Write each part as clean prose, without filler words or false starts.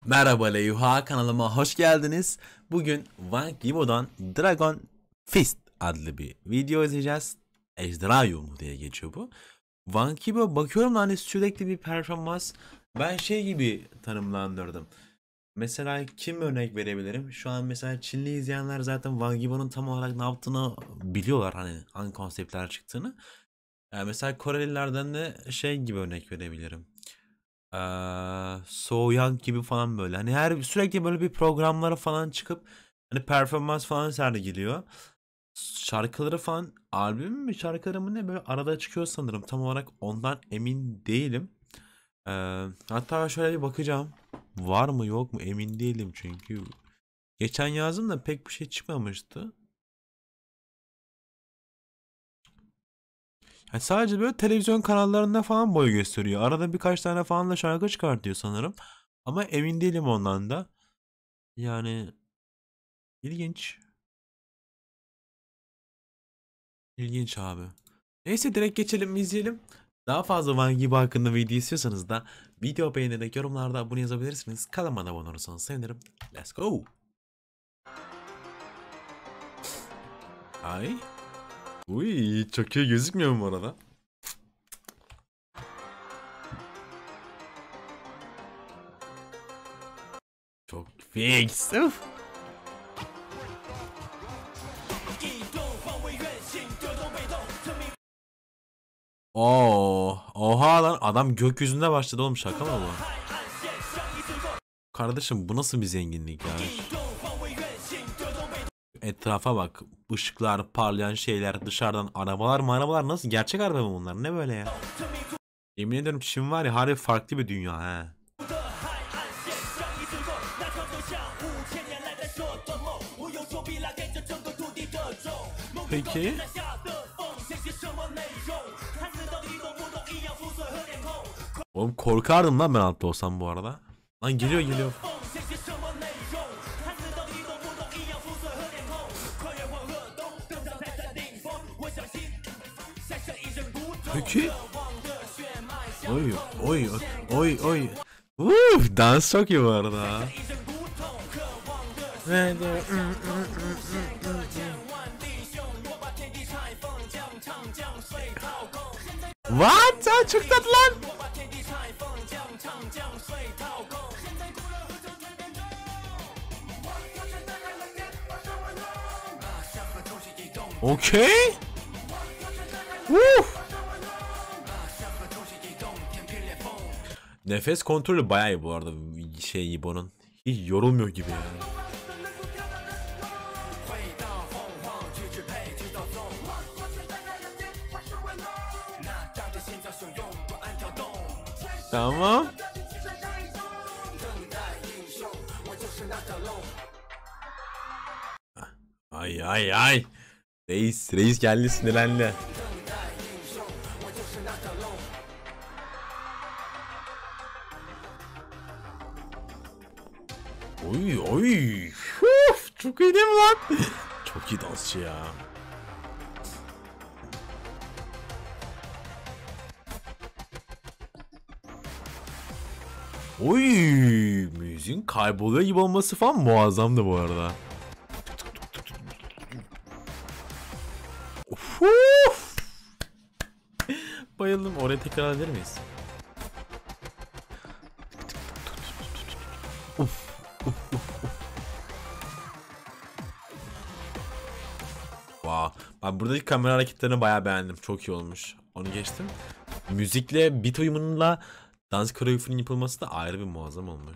Merhaba Leyuha, kanalıma hoş geldiniz. Bugün Wankibo'dan Dragon Fist adlı bir video izleyeceğiz. Ejderha Yumruğu diye geçiyor bu. Wankibo bakıyorum da hani sürekli bir performans. Ben şey gibi tanımlandırdım. Mesela kim örnek verebilirim? Şu an mesela Çinli izleyenler zaten Wankibo'nun tam olarak ne yaptığını biliyorlar, hani hangi konseptler çıktığını. Yani mesela Korelilerden de şey gibi örnek verebilirim. So Young gibi falan böyle. Hani her sürekli böyle bir programlara falan çıkıp hani performans falan sergiliyor. Şarkıları falan albüm mü şarkıları mı ne böyle arada çıkıyor sanırım. Tam olarak ondan emin değilim. Hatta şöyle bir bakacağım. Var mı yok mu emin değilim çünkü. Geçen yazdım da pek bir şey çıkmamıştı. Yani sadece böyle televizyon kanallarında falan boy gösteriyor. Arada birkaç tane falan da şarkı çıkartıyor sanırım. Ama emin değilim ondan da. Yani ilginç. İlginç abi. Neyse direkt geçelim izleyelim. Daha fazla Van gibi hakkında video istiyorsanız da video beğenerek yorumlarda bunu yazabilirsiniz. Kanalıma da abone olursanız sevinirim. Let's go. Ay. Uy, çok iyi gözükmüyor mu bu arada? Çok fix. Uf. Oo, oha lan adam gökyüzünde başladı oğlum, şaka mı bu? Kardeşim bu nasıl bir zenginlik ya? Etrafa bak. Işıklar, parlayan şeyler, dışarıdan arabalar nasıl? Gerçek araba mı bunlar? Ne böyle ya? Yemin ederim Çin var ya harbi farklı bir dünya he. Peki. Oğlum korkardım lan ben altta olsam bu arada. Lan geliyor. Peki. Oy. Dans çok iyi bu arada. What? Aa, çok tatlı lan. Okey. Nefes kontrolü bayağı iyi bu arada şey İbo'nun. Hiç yorulmuyor gibi yani. Tamam. Ay. Reis geldi sinirlendi. Oy. Uf, çok iyi değil mi lan? Çok iyi dansçı ya. Oy, müziğin kayboluyor gibi olması falan muazzamdı bu arada. Uf. Bayıldım. Oraya tekrar alabilir miyiz? Uf. Wow. Ben buradaki kamera hareketlerini bayağı beğendim. Çok iyi olmuş. Onu geçtim. Müzikle, beat uyumunla dans koreografinin yapılması da ayrı bir muazzam olmuş.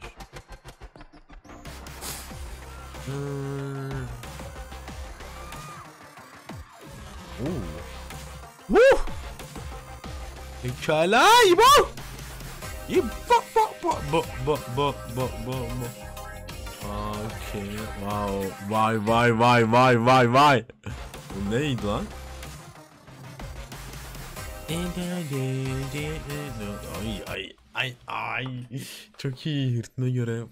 Pekala İbo. Okay. Wow. Vay. Bu neydi lan? Ay. Çok iyi ritme göre.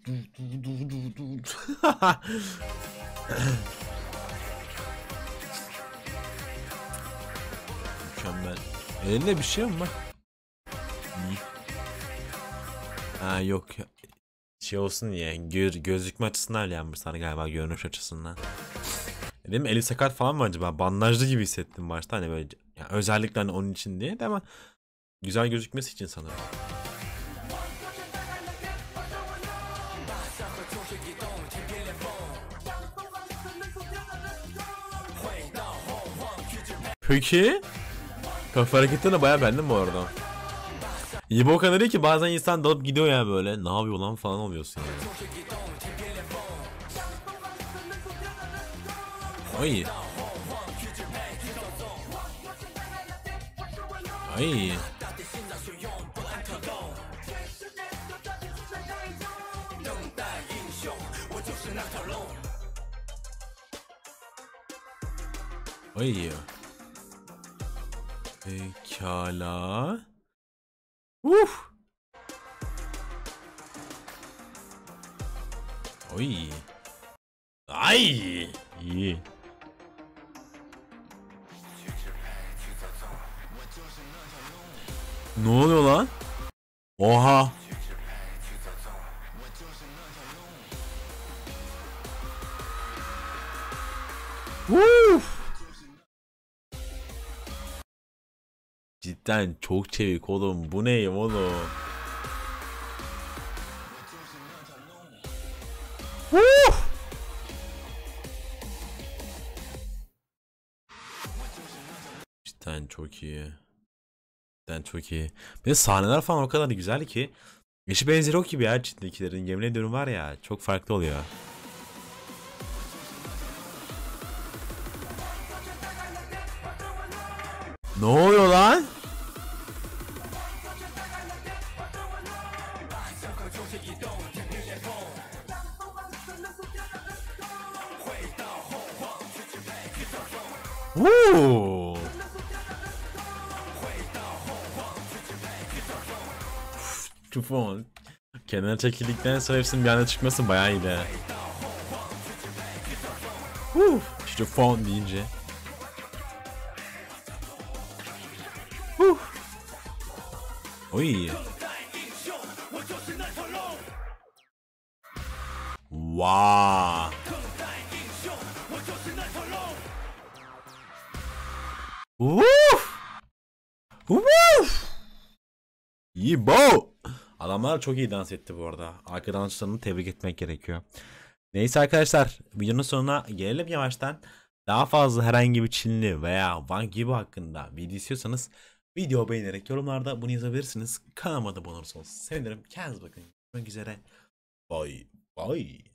Mükemmel. Elinde bir şey mi var? Ha yok. Şey olsun diye gözükme açısından öyle yapmışlar galiba, görünüş açısından. Dedim eli sakat falan mı acaba? Bandajlı gibi hissettim başta, hani böyle yani özellikle hani onun için değil de, ama güzel gözükmesi için sanırım. Peki kafa hareketlerine bayağı bendim bu arada. İyi bu kadar iyi ki bazen insan dalıp gidiyor ya, böyle ne yapıyor lan falan oluyorsun yani. Ay. Ay. Ay. Pekala. Oy. Ay. İyi. Ne oluyor lan? Oha. Cidden çok çevik oğlum. Bu ne oğlum? Cidden çok iyi. Cidden çok iyi. Bir de sahneler falan o kadar güzel ki. Eşi benzeri yok gibi ya ciddikilerin. Yemin ediyorum var ya, çok farklı oluyor. Ne oluyor lan? Woo! Tufon. Kenara çekildikten sonra hepsinin bir anda çıkması bayağı iyi de. Tufon deyince. Oy. Wow. İyi bo. Adamlar çok iyi dans etti bu arada. Arka dansçılarını tebrik etmek gerekiyor. Neyse arkadaşlar, videonun sonuna gelelim yavaştan. Daha fazla herhangi bir Çinli veya Wang Yibo hakkında video istiyorsanız video beğenerek yorumlarda bunu yazabilirsiniz. Kanalıma da abone olursanız sevinirim. Kendinize bakın. Görüşmek üzere. Bye bye.